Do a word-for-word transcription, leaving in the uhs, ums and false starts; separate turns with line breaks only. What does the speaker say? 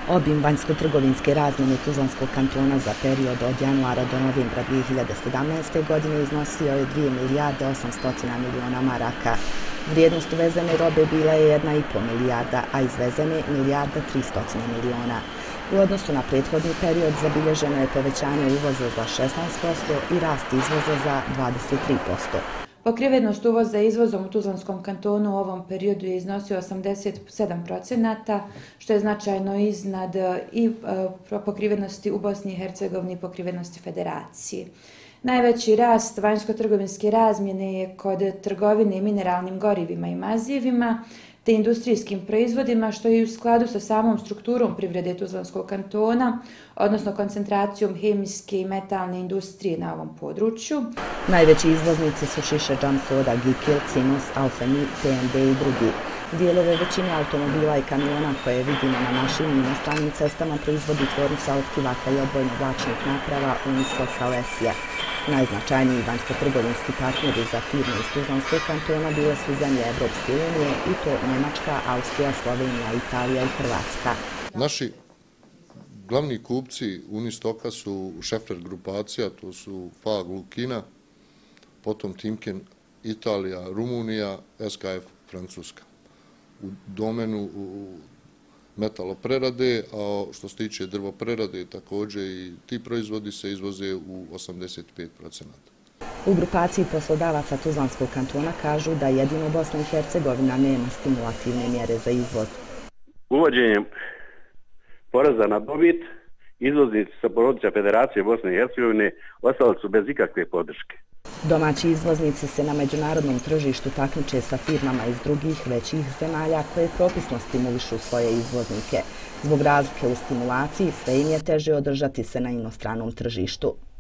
Obim vanjsko-trgovinske razmjene Tuzlanskog kantona za period od januara do novembra dvije hiljade sedamnaeste. godine iznosio je dvije milijarde osamsto miliona maraka. Vrijednost uvezene robe bila je jedna i pol milijarda, a izvezene milijarda tristo miliona. U odnosu na prethodni period zabilježeno je povećanje uvoza za šesnaest posto i rast izvoza za dvadeset tri posto.
Pokrivenost uvoza izvozom u Tuzlanskom kantonu u ovom periodu je iznosio osamdeset sedam procenata, što je značajno iznad i pokrivenosti u Bosni i Hercegovini i pokrivenosti Federacije. Najveći rast vanjsko-trgovinske razmjene je kod trgovine mineralnim gorivima i mazivima, te industrijskim proizvodima, što je u skladu sa samom strukturom privrede Tuzlanskog kantona, odnosno koncentracijom hemijske i metalne industrije na ovom području.
Najveći izvoznici su Šiše, Džamsoda, Gikil, Cimos, Alfemi, T M D i drugi. Dijelove većine automobila i kamiona koje vidimo na našim i inostranim cestama proizvodi tvornica otkivaka i odbojno-vlačnih naprava Unisto Helesija. Najznačajniji vanjsko-trgovinski partneri za firme iz Tuzlanskog kantona bile su zemlje Evropske unije i to Njemačka, Austrija, Slovenija, Italija i Hrvatska.
Naši glavni kupci Unistoka su Šefler grupacija, to su F A G Lukina, potom Timken Italija, Rumunija, S K F Francuska. U domenu metaloprerade, a što se tiče drvoprerade također i ti proizvodi se izvoze u osamdeset pet procenata.
U grupaciji poslodavaca Tuzlanskog kantona kažu da jedino Bosna i Hercegovina nema stimulativne mjere za izvoz.
Uvođenjem poreza na dobit, izvoznici sa područja Federacije Bosne i Hercegovine ostali su bez ikakve podrške.
Domaći izvoznici se na međunarodnom tržištu takmiče sa firmama iz drugih većih zemalja koje propisno stimulišu svoje izvoznike. Zbog razlike u stimulaciji sve im je teže održati se na inostranom tržištu.